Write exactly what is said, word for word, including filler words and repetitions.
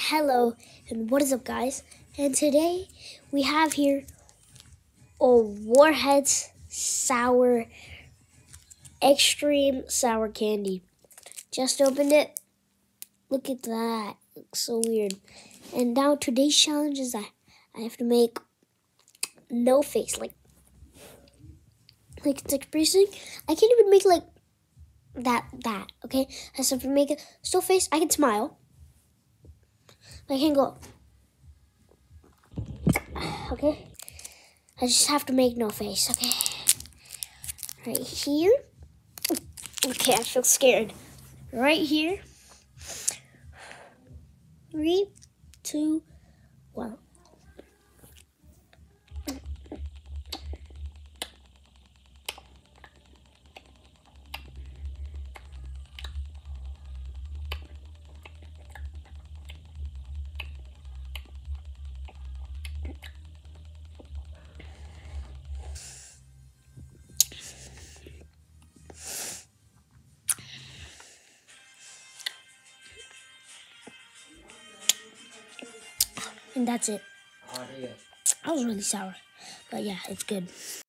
Hello and what is up, guys? And today we have here a Warheads sour extreme sour candy. Just opened it. Look at that. Looks so weird. And now today's challenge is that I have to make no face, like like it's expressing. I can't even make like that that okay. I just have to make a still face. I can smile. I can't go. Okay. I just have to make no face. Okay. Right here. Okay, I feel scared. Right here. Three, two, one. And that's it. That was really sour. But yeah, it's good.